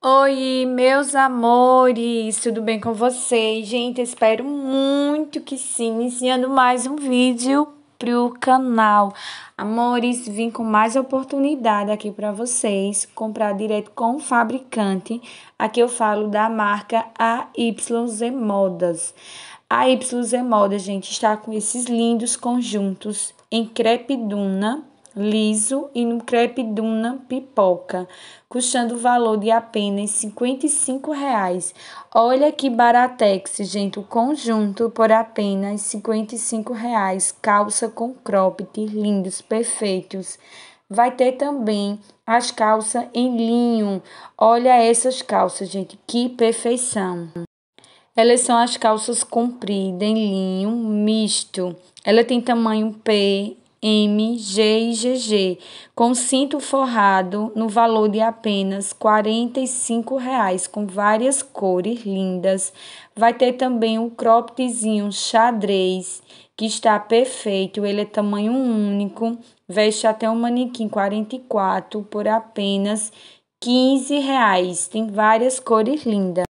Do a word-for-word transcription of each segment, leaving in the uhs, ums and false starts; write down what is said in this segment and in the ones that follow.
Oi, meus amores, tudo bem com vocês? Gente, espero muito que sim, iniciando mais um vídeo pro canal. Amores, vim com mais oportunidade aqui para vocês, comprar direto com o fabricante. Aqui eu falo da marca A Y Z Modas. A Y Z Modas, gente, está com esses lindos conjuntos em crepe duna liso e no crepe duna pipoca, custando o valor de apenas cinquenta e cinco reais. Olha que baratex, gente, o conjunto por apenas cinquenta e cinco reais. Calça com cropped, lindos, perfeitos. Vai ter também as calças em linho. Olha essas calças, gente, que perfeição. Elas são as calças compridas em linho misto. Ela tem tamanho P, M, G e G G, com cinto forrado no valor de apenas quarenta e cinco reais, com várias cores lindas. Vai ter também um croppedzinho xadrez, que está perfeito. Ele é tamanho único, veste até um manequim quarenta e quatro por apenas quinze reais. Tem várias cores lindas.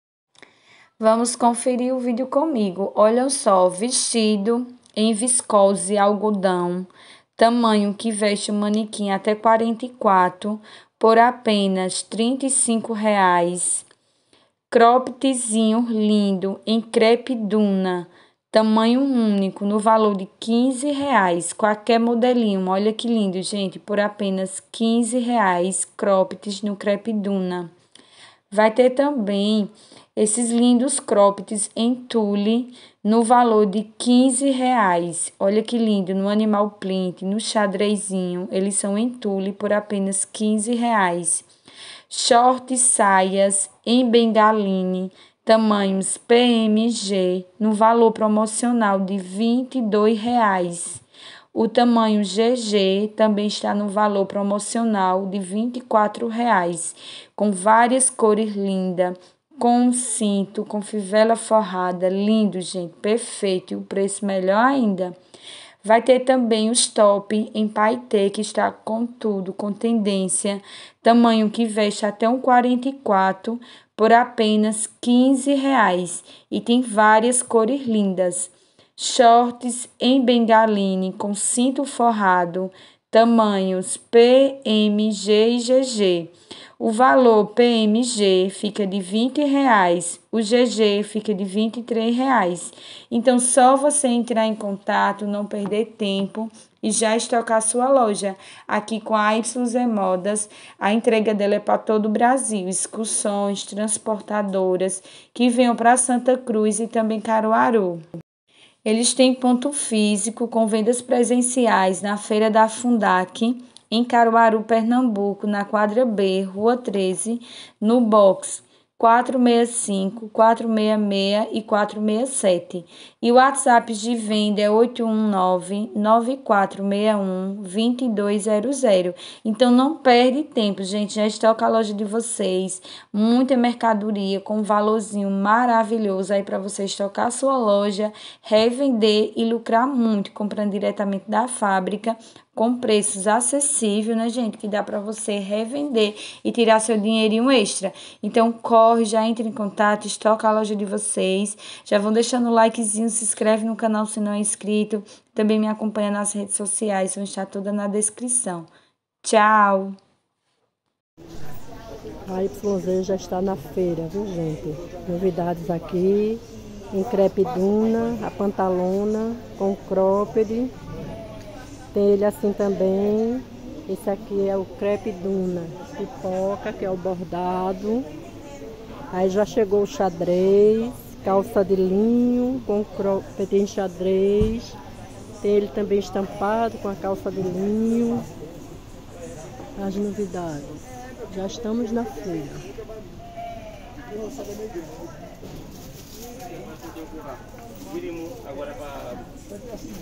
Vamos conferir o vídeo comigo. Olha só, vestido em viscose algodão, tamanho que veste o manequim até quarenta e quatro, por apenas trinta e cinco reais. Croppedzinho lindo em crepe duna, tamanho único, no valor de quinze reais. Qualquer modelinho, olha que lindo, gente, por apenas quinze reais. Croppeds no crepe duna. Vai ter também esses lindos croppeds em tule no valor de quinze reais. Olha que lindo, no animal print, no xadrezinho, eles são em tule por apenas quinze reais. Shorts saias em bengaline, tamanhos P M G, no valor promocional de vinte e dois reais. O tamanho G G também está no valor promocional de vinte e quatro reais, com várias cores lindas, com cinto, com fivela forrada, lindo, gente, perfeito, e o preço melhor ainda. Vai ter também os top em paetê, que está com tudo, com tendência, tamanho que veste até um quarenta e quatro, por apenas quinze reais, e tem várias cores lindas. Shorts em bengaline com cinto forrado, tamanhos P M G e G G. O valor P M G fica de vinte reais, o G G fica de vinte e três reais. Então, só você entrar em contato, não perder tempo e já estocar sua loja. Aqui com a Y Z Modas, a entrega dela é para todo o Brasil. Excursões, transportadoras que venham para Santa Cruz e também Caruaru. Eles têm ponto físico com vendas presenciais na Feira da Fundac, em Caruaru, Pernambuco, na quadra B, Rua treze, no box quatro seis cinco, quatro seis seis e quatro seis sete. E o WhatsApp de venda é oito um nove, nove quatro seis um, dois dois zero zero. Então não perde tempo, gente. Já estoca a loja de vocês. Muita mercadoria com um valorzinho maravilhoso aí para você estocar a sua loja, revender e lucrar muito, comprando diretamente da fábrica, com preços acessíveis, né, gente? Que dá para você revender e tirar seu dinheirinho extra. Então, corre, já entre em contato, estoca a loja de vocês. Já vão deixando o likezinho, se inscreve no canal se não é inscrito. Também me acompanha nas redes sociais, vão estar todas na descrição. Tchau! A Y Z já está na feira, viu, gente? Novidades aqui, em crepe duna, a pantalona com cropped. Tem ele assim também. Esse aqui é o crepe duna pipoca, que é o bordado. Aí já chegou o xadrez, calça de linho com cropped em xadrez. Tem ele também estampado com a calça de linho. As novidades. Já estamos na feira.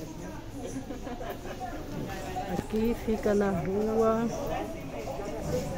Aqui fica na rua